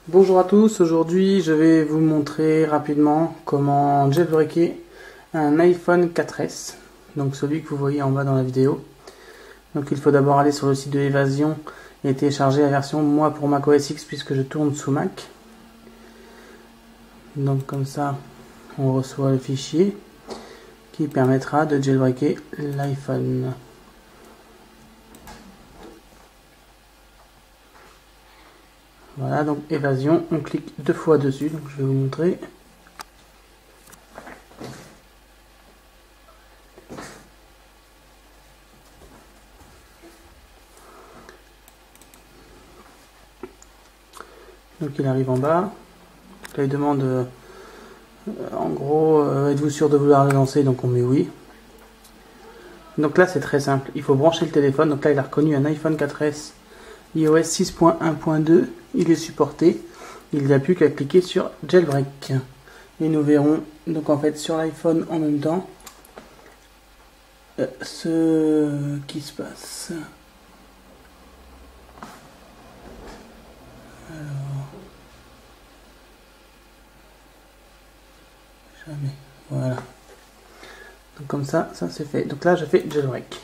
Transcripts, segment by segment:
Bonjour à tous, aujourd'hui je vais vous montrer rapidement comment jailbreaker un iPhone 4S, donc celui que vous voyez en bas dans la vidéo. Donc il faut d'abord aller sur le site de Evasion et télécharger la version moi pour macOS X puisque je tourne sous Mac. Donc comme ça on reçoit le fichier qui permettra de jailbreaker l'iPhone. Voilà, donc Évasion, on clique 2 fois dessus, donc je vais vous montrer. Donc il arrive en bas, là il demande en gros êtes-vous sûr de vouloir le lancer, donc on met oui. Donc là c'est très simple, il faut brancher le téléphone, donc là il a reconnu un iPhone 4S iOS 6.1.2, il est supporté, il n'y a plus qu'à cliquer sur jailbreak. Et nous verrons donc en fait sur l'iPhone en même temps ce qui se passe. Alors, jamais, voilà. Donc comme ça c'est fait. Donc là je fais jailbreak.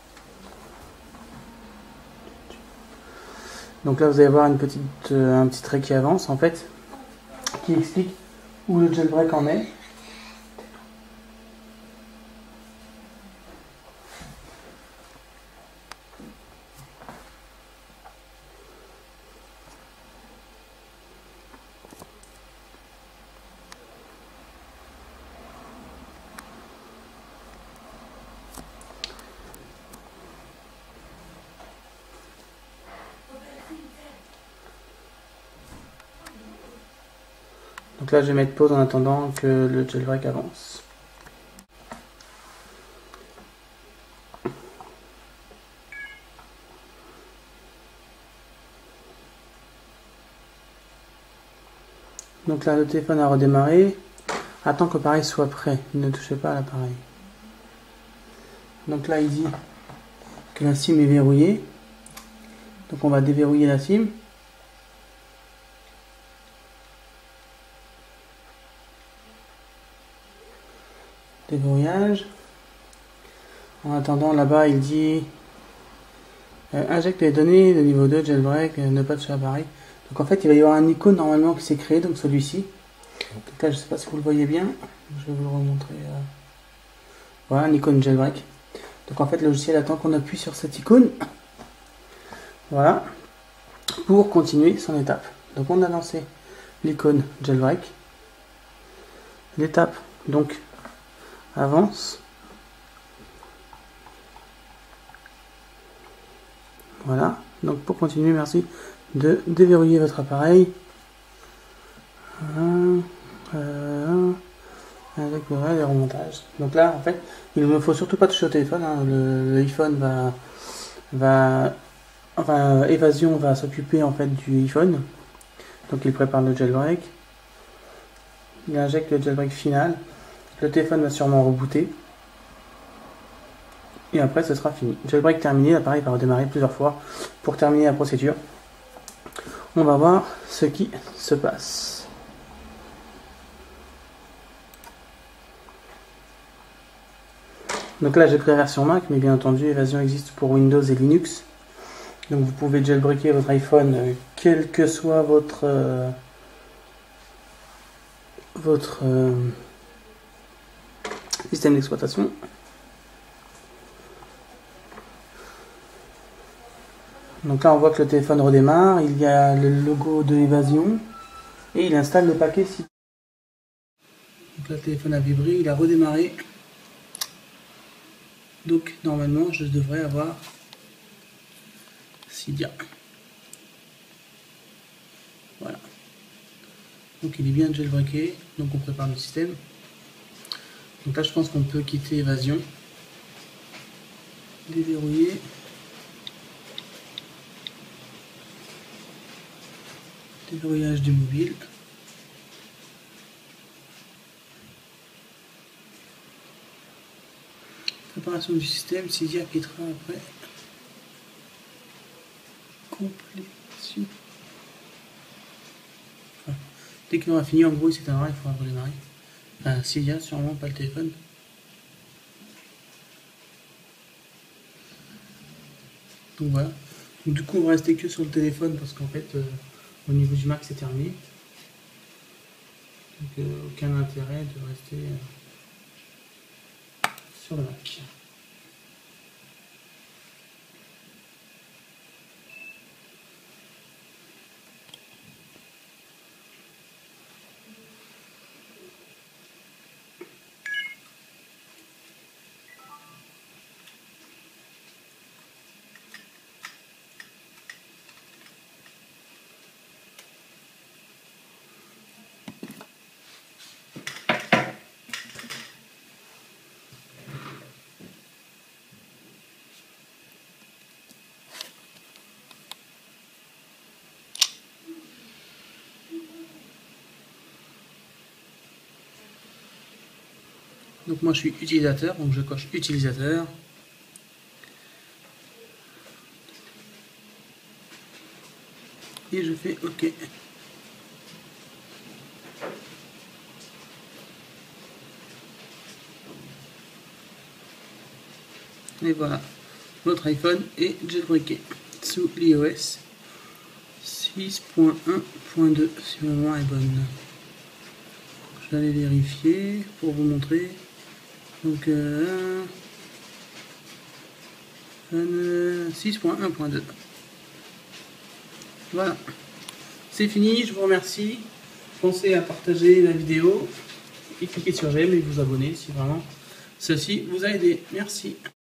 Donc là vous allez voir un petit trait qui avance en fait, qui explique où le jailbreak en est. Donc là je vais mettre pause en attendant que le jailbreak avance. Donc là le téléphone a redémarré. Attends que l'appareil soit prêt, ne touchez pas à l'appareil. Donc là il dit que la SIM est verrouillée. Donc on va déverrouiller la SIM. Déverrouillage. En attendant là-bas il dit injecte les données de niveau 2 jailbreak, ne pas toucher l'appareil. Donc en fait il va y avoir un icône normalement qui s'est créé, donc celui-ci. Donc là je ne sais pas si vous le voyez bien, je vais vous le remontrer. Voilà un icône jailbreak. Donc en fait le logiciel attend qu'on appuie sur cette icône. Voilà. Pour continuer son étape. Donc on a lancé l'icône jailbreak. L'étape donc avance. Voilà. Donc pour continuer, merci de déverrouiller votre appareil. Avec les remontages. Donc là en fait il ne me faut surtout pas toucher au téléphone. L'iPhone enfin Évasion va s'occuper en fait du iPhone. Donc il prépare le jailbreak. Il injecte le jailbreak final. Le téléphone va sûrement rebooter. Et après ce sera fini. Jailbreak terminé, l'appareil va redémarrer plusieurs fois pour terminer la procédure. On va voir ce qui se passe. Donc là j'ai pris la version Mac, mais bien entendu Évasion existe pour Windows et Linux. Donc vous pouvez jailbreaker votre iPhone quel que soit votre système d'exploitation. Donc là on voit que le téléphone redémarre, il y a le logo de Évasion et il installe le paquet. Donc là le téléphone a vibré, il a redémarré. Donc normalement je devrais avoir Cydia. Voilà. Donc il est bien jailbreaké, donc on prépare le système. Donc là je pense qu'on peut quitter Évasion. Déverrouiller. Déverrouillage du mobile. Préparation du système, Cydia quittera après. Complétion. Dès qu'il aura fini, en gros, il s'éteindra, il faudra redémarrer. Enfin, s'il y a, sûrement pas le téléphone. Donc voilà. Donc, du coup, on va rester que sur le téléphone parce qu'en fait, au niveau du Mac, c'est terminé. Donc aucun intérêt de rester sur le Mac. Donc moi je suis utilisateur, donc je coche utilisateur. Et je fais OK. Et voilà, notre iPhone est jailbreaké sous l'iOS 6.1.2 si ma mémoire est bonne. Je vais aller vérifier pour vous montrer. Donc 6.1.2. Voilà, c'est fini, je vous remercie. Pensez à partager la vidéo et cliquez sur j'aime et vous abonner si vraiment ceci vous a aidé. Merci.